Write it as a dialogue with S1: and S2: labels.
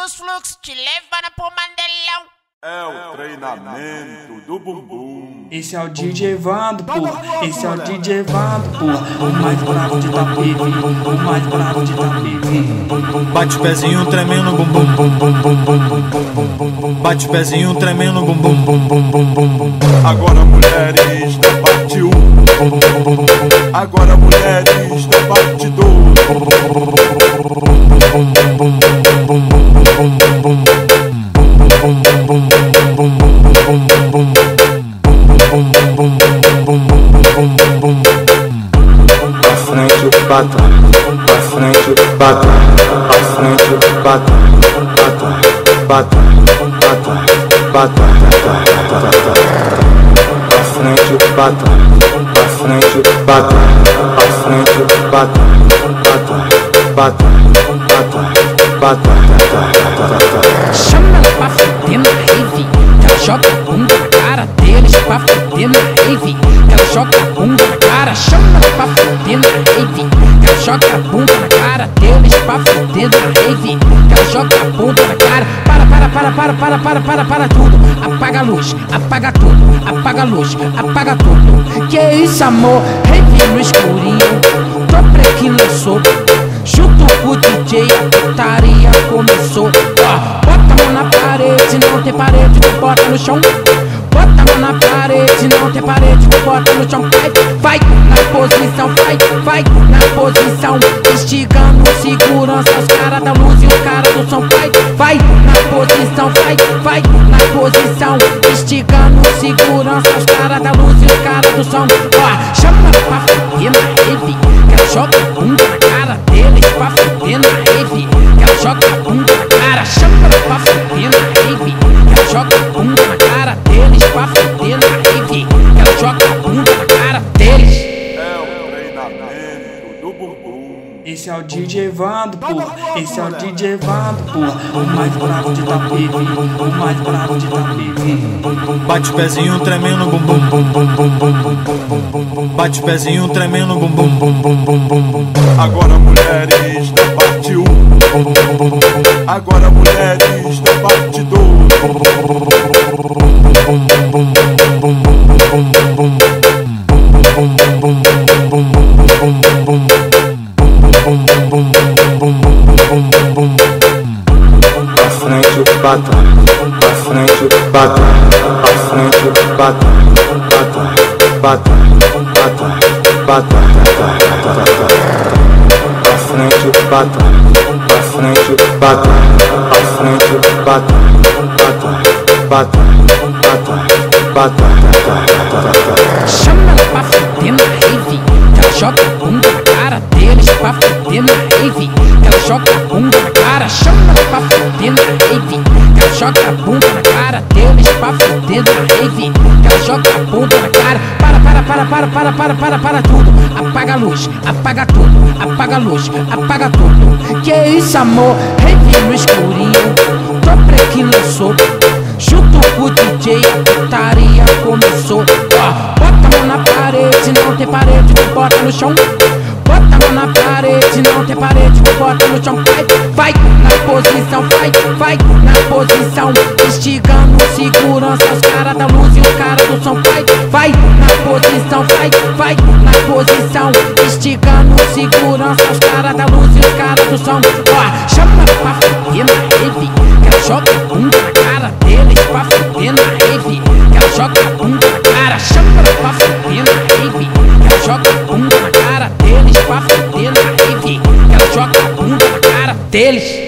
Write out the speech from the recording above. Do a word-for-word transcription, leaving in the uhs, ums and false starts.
S1: dos fluxos, te levando pro Mandelão.
S2: É o treinamento do bumbum.
S3: Esse é o D J Vando, porra. Esse é o D J Vando, porra. O mais bravo de Itapevi, o mais bravo de Itapevi.
S4: Bate pezinho tremendo, bumbum, bum bum bum bum bum bum. Bate pezinho tremendo, bumbum, bum bum bum bum bum.
S2: Agora mulheres da parte um. Agora mulheres da parte dois.
S4: Pra frente, pra trás, pra frente, pra trás, pra frente, pra trás, pra trás, pra trás, pra trás, pra trás, pra frente, pra trás, pra frente, pra trás, pra frente, pra trás, pra trás, pra trás, pra trás, pra trás.
S5: Chama ela pra fuder na rave, que ela joga a bunda na cara deles. Pra fuder na rave, que ela joga a bunda na cara. Chama ela pra fuder na rave, que ela joga a bunda na cara deles. Pra fuder na rave, que ela joga a bunda na cara. Para, para, para, para, para, para, para, para tudo. Apaga a luz, apaga tudo, apaga a luz, apaga tudo. Que isso, amor? Rave no escurinho, tô preto lançou. Junto com o D J a putaria começou. Ó, bota a mão na parede, se não tem parede, tu bota no chão. Bota a mão na parede, se não tem parede, tu bota no chão. Vai, vai, na posição, vai, vai, na posição. Instigando segurança, os caras da luz e os caras do som. Vai, vai, na posição, vai, vai, na posição. Instigando segurança, os caras da luz e os caras do som. Ó, chama pra fuder na rave, que ela joga a bunda na cara deles. Pra fuder na rave, que ela joga a bunda na cara. Chama pra fuder na rave, que ela joga a bunda na cara deles. Pra fuder na rave, que ela joga a bunda na cara deles.
S2: É o treinamento do bumbum.
S3: Esse é o D J Vando, porra. Esse é o D J Vando, porra. O mais bravo de Itapevi, o mais bravo de Itapevi.
S4: Bate pezinho tremendo, bumbum, bum bum bum bum bum bum. Bate pezinho tremendo, bumbum, bum bum bum bum bum.
S2: Agora mulheres da parte um. Agora mulheres da parte dois.
S4: Pra frente, pra trás, pra frente, pra trás, pra frente, pra trás, pra trás, pra trás, pra trás, pra trás, pra frente, pra trás, pra frente, pra trás, pra frente, pra trás, pra trás, pra trás, pra trás, pra trás.
S5: Chama ela pra fuder na rave, que ela joga a bunda na cara deles. Pra fuder na rave, que ela joga a bunda na cara. Chama ela pra fuder na rave, que ela joga a bunda na cara deles. Pra fuder na rave, que ela joga a bunda na cara. Para, para, para, para, para, para, para, para tudo. Apaga a luz, apaga tudo, apaga a luz, apaga tudo. Que isso, amor? Rave no escurinho, tô preto lançou. Junto com o D J a putaria começou. Ó, bota a mão na parede, se não tem parede, tu bota no chão. Bota a mão na parede, se não tem parede, tu bota no chão. Vai, vai, na posição, vai, vai, na posição. Instigando segurança, os caras da luz e os caras do som. Vai, vai, na posição, vai, vai, na posição. Instigando segurança, os caras da luz e os caras do som. Ó, chama pra fuder na rave, que ela joga a bunda na cara deles. Pra fuder na rave, que ela joga a bunda na cara. Chama pra fuder na rave, que ela joga a bunda na cara deles. Pra fuder na rave, que ela joga a bunda na cara deles.